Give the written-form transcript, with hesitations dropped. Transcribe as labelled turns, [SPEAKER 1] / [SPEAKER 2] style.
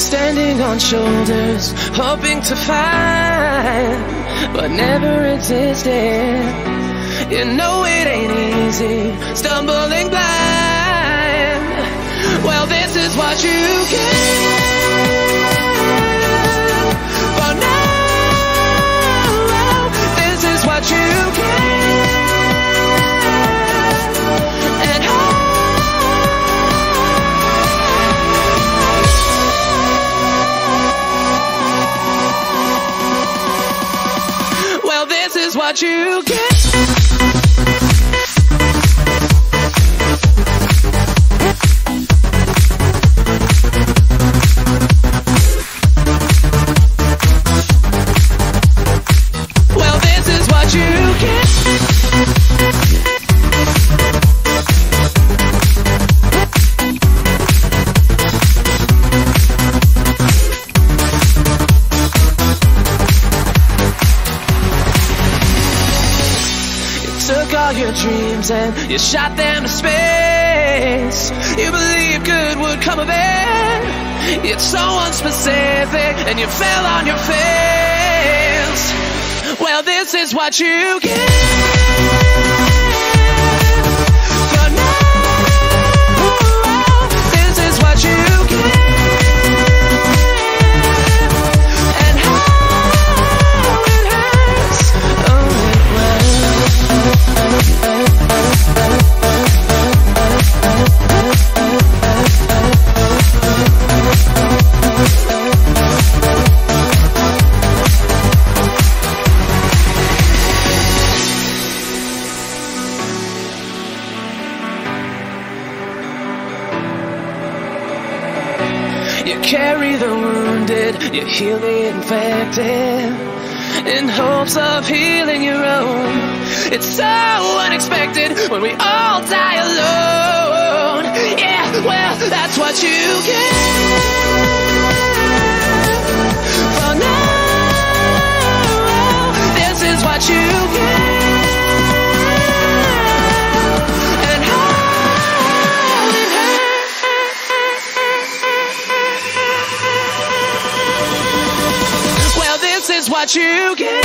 [SPEAKER 1] standing on shoulders, hoping to find what never existed. You know it ain't easy, stumbling blind. Well, this is what you get for now. This is what you get. And well, this is what you get. Took all your dreams and you shot them to space. You believed good would come of it, yet so unspecific, and you fell on your face. Well, this is what you get for now. This is what you get. And how it hurts. Oh, you carry the wounded, you heal the infected, in hopes of healing your own. It's so unexpected when we all die alone. Yeah, well, that's what you get for now. This is what you get. And how it hurts. Well, this is what you get.